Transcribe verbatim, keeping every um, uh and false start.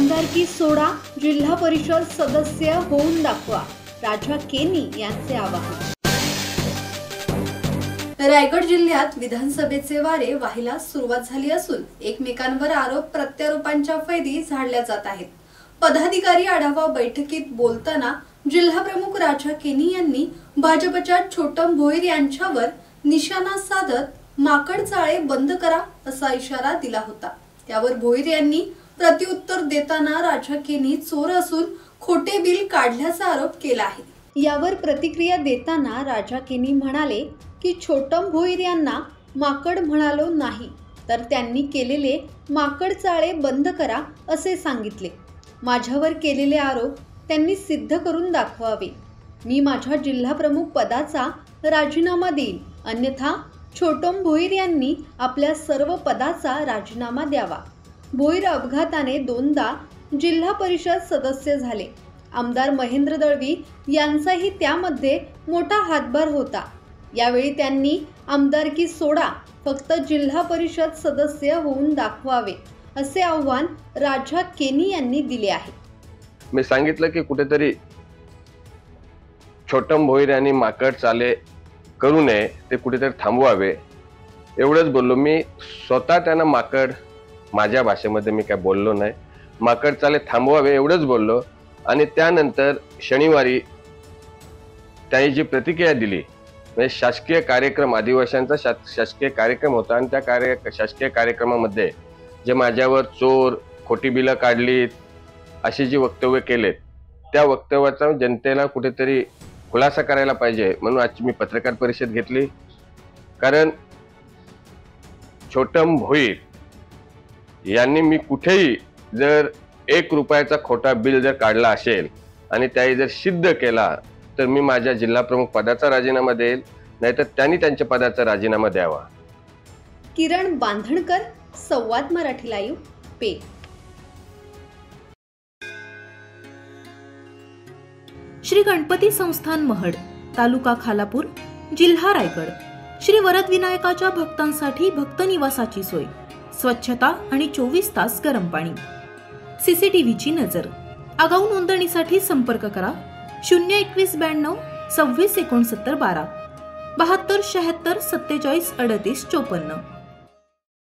आमदारकी सोडा, जिल्हा परिषद सदस्य होऊन दाखवा, राजा केनी यांचे आवाहन। रायगड जिल्ह्यात विधानसभेचे वारे वाहिला सुरुवात झाली असून एकमेकांवर आरोप प्रत्यारोपांच्या फैदी झाडल्या जात आहेत। पदाधिकारी आढावा बैठकीत बोलताना जिल्हा प्रमुख राजा केनी यांनी भाजपच्या छोटम भोईर यांच्यावर निशाणा साधत माकड चाळे बंद करा असा इशारा दिला होता। त्यावर भोईर यांनी प्रत्युत्तर देताना राजा केनी चोर असून खोटे बिल काढल्याचा आरोप केला आहे। यावर प्रतिक्रिया देताना राजा केनी म्हणाले की छोटम भोईर यांना माकड म्हणालो नाही, तर त्यांनी केलेले माकड चाळे बंद करा असे सांगितले। माझ्यावर केलेले आरोप त्यांनी सिद्ध करून दाखवावे। मी माझ्या जिल्हा प्रमुख पदाचा राजीनामा देईन, अन्यथा छोटम भोईर यांनी आपल्या सर्व पदाचा राजीनामा द्यावा। भोईर अपघाताने दोनदा जिल्हा परिषद सदस्य झाले। आमदार महेंद्र दळवी यांचाही त्यामध्ये मोठा हातभार होता। यावेळी त्यांनी आमदारकी सोडा, फक्त जिल्हा परिषद सदस्य होऊन दाखवावे असे आव्हान राजा केनी यांनी दिले आहे। मी सांगितलं की कुठेतरी छोटम भोईर यांनी माकड चाले करू नये, ते कुठेतरी थांबवावे एवढंच बोललो। मी स्वतः त्यांना माकड, माझ्या भाषेमध्ये मी काय बोललो नाही, माकड चाले थांबवावे एवढंच बोललो। आणि त्यानंतर शनिवारी त्यांनी जी प्रतिक्रिया दिली, म्हणजे शासकीय कार्यक्रम, आदिवासींचा शासकीय कार्यक्रम होता आणि त्या कार्य शासकीय कार्यक्रमामध्ये जे माझ्यावर चोर, खोटी बिलं काढलीत अशी जी वक्तव्य केलेत, त्या वक्तव्याचा जनतेला कुठेतरी खुलासा करायला पाहिजे म्हणून आज मी पत्रकार परिषद घेतली। कारण छोटम भोईर यांनी मी कुठेही जर एक रुपयाचा खोटा बिल जर काढला असेल आणि त्याही जर सिद्ध केला तर मी माझ्या जिल्हा प्रमुख पदाचा राजीनामा देईल, नाहीतर त्यांनी त्यांच्या पदाचा राजीनामा द्यावा। किरण बांधणकर, संवाद मराठी लाईव्ह, पे। श्री गणपती संस्थान महड, तालुका खालापूर, जिल्हा रायगड। श्री वरद विनायकाच्या भक्तांसाठी भक्त निवासाची सोय, स्वच्छता आणि चोवीस तास गरम पाणी, सीसीटीव्हीची नजर। आगाऊ नोंदणीसाठी संपर्क करा शून्य एकवीस ब्याण्णव सव्वीस एकोणसत्तर बारा, बहात्तर शहात्तर सत्तेचाळीस अडतीस चोपन्न।